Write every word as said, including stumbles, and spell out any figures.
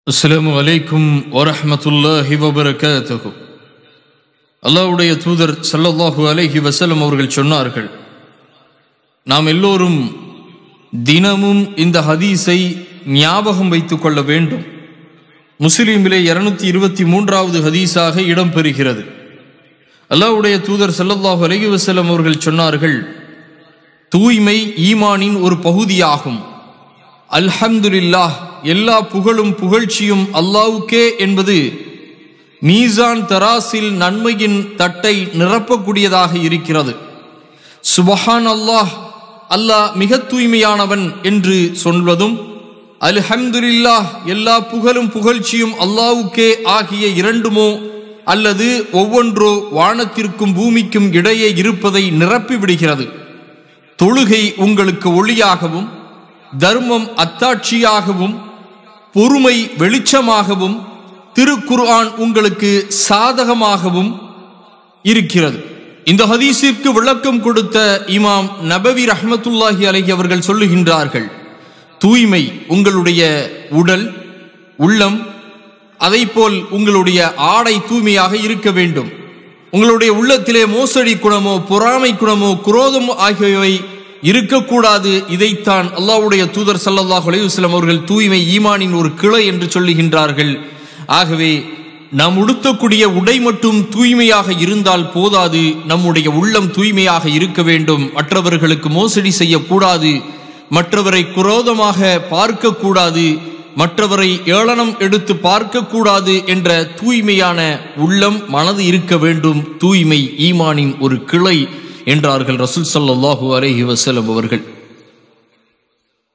அஸ்ஸலாமு அலைக்கும் வரஹ்மத்துல்லாஹி வபரகாத்துஹு. அல்லாஹ்வுடைய தூதர் ஸல்லல்லாஹு அலைஹி வஸல்லம் அவர்கள் சொன்னார்கள், நாம் எல்லோரும் தினமும் இந்த ஹதீஸை ஞாபகம் வைத்துக் கொள்ள வேண்டும். முஸ்லிமிலே இருநூத்தி இருபத்தி மூன்றாவது ஹதீஸாக இடம்பெறுகிறது. அல்லாஹ்வுடைய தூதர் ஸல்லல்லாஹு அலைஹி வஸல்லம் அவர்கள் சொன்னார்கள், தூய்மை ஈமானின் ஒரு பகுதியாகும். அல்ஹம்துலில்லாஹ், எல்லா புகழும் புகழ்ச்சியும் அல்லாஹ்வுக்கே என்பது மீசான் தராசில் நன்மையின் தட்டை நிரப்பக்கூடியதாக இருக்கிறது. சுபஹான் அல்லாஹ், அல்லாஹ் மிக தூய்மையானவன் என்று சொல்வதும், அல்ஹம்துலில்லாஹ், எல்லா புகழும் புகழ்ச்சியும் அல்லாஹ்வுக்கே ஆகிய இரண்டுமோ அல்லது ஒவ்வொன்றோ வானத்திற்கும் பூமிக்கும் இடையே இருப்பதை நிரப்பி விடுகிறது. தொழுகை உங்களுக்கு ஒளியாகவும், தர்மம் அத்தாட்சியாகவும், பொறுமை வெளிச்சமாகவும், திருக்குர்ஆன் உங்களுக்கு சாதகமாகவும் இருக்கிறது. இந்த ஹதீஸிற்கு விளக்கம் கொடுத்த இமாம் நபவி ரஹ்மத்துல்லாஹி அலைஹி அவர்கள் சொல்லுகின்றார்கள், தூய்மை உங்களுடைய உடல், உள்ளம், அதைப்போல் உங்களுடைய ஆடை தூய்மையாக இருக்க வேண்டும். உங்களுடைய உள்ளத்திலே மோசடி குணமோ பொறாமை குணமோ குரோதமோ ஆகியவை இருக்கக்கூடாது. இதைத்தான் அல்லாஹ்வுடைய தூதர் ஸல்லல்லாஹு அலைஹி வஸல்லம் அவர்கள் தூய்மை ஈமானின் ஒரு கிளை என்று சொல்லுகின்றார்கள். ஆகவே நாம் உடுத்தக்கூடிய உடை மட்டும் தூய்மையாக இருந்தால் போதாது, நம்முடைய உள்ளம் தூய்மையாக இருக்க வேண்டும். மற்றவர்களுக்கு மோசடி செய்யக்கூடாது, மற்றவரை குரோதமாக பார்க்கக்கூடாது, மற்றவரை ஏளனம் எடுத்து பார்க்கக்கூடாது என்ற தூய்மையான உள்ளம் மனது இருக்க வேண்டும். தூய்மை ஈமானின் ஒரு கிளை என்றார்கள் ரசூல் ஸல்லல்லாஹு அலைஹி வஸல்லம் அவர்கள்.